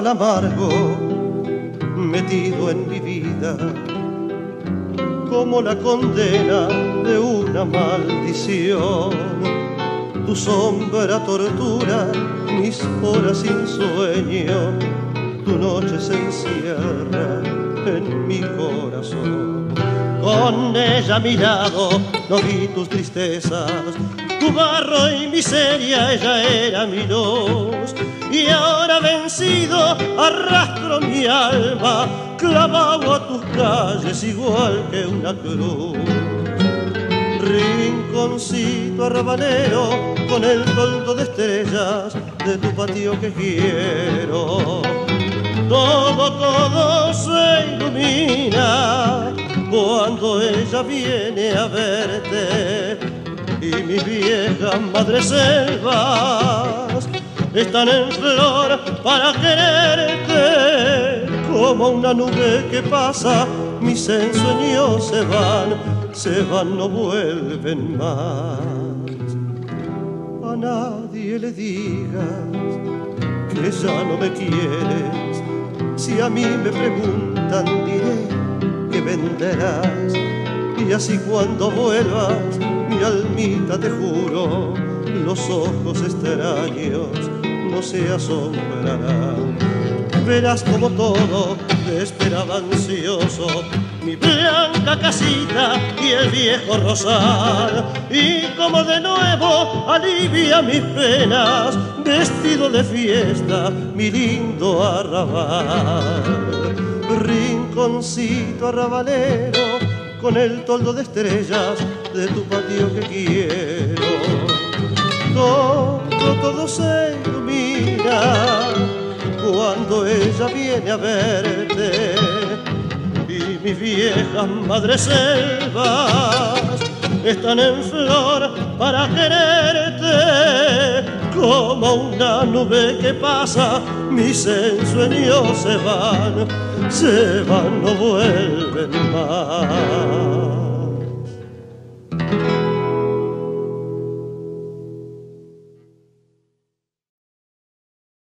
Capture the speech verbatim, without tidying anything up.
mal amargo metido en mi vida, como la condena de una maldición. Tu sombra tortura mis horas sin sueño, tu noche se encierra en mi corazón. Con ella a mi lado no vi tus tristezas, tu barro y miseria, ella era mi luz. Y ahora vencido arrastro mi alma, clavado a tus calles igual que una cruz. Rinconcito arrabalero con el toldo de estrellas de tu patio que quiero. Todo, todo se ilumina cuando ella viene a verte, y mis viejas madreselvas están en flor para quererte. Como una nube que pasa, mis ensueños se van, se van, no vuelven más. A nadie le digas que ya no me quieres, si a mí me preguntan diré que venderás. Y así cuando vuelvas, mi almita, te juro, los ojos extraños no se asombrarán. Verás como todo te esperaba ansioso, mi blanca casita y el viejo rosal. Y como de nuevo alivia mis penas, vestido de fiesta, mi lindo arrabal. Rinconcito arrabalero con el toldo de estrellas de tu patio que quiero. Todo, todo se ilumina cuando ella viene a verte, y mis viejas madreselvas están en flor para quererte. Como una nube que pasa, mis ensueños se van, se van, no vuelven más.